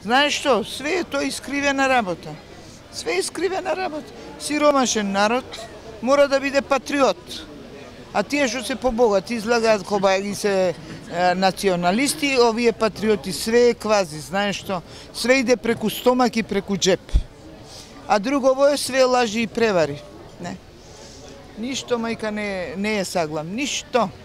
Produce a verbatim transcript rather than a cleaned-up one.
Знаеш што? Све е тоа искривена работа. Све е искривена работа. Сиромашен народ мора да биде патриот. А тие што се побогати излагаат коба ги се е, националисти, овие патриоти, све е квази, знаеш што? Све иде преку стомак и преку джеп. А другово е све лажи и превари. Не. Ништо, мајка, не, не е саглам. Ништо.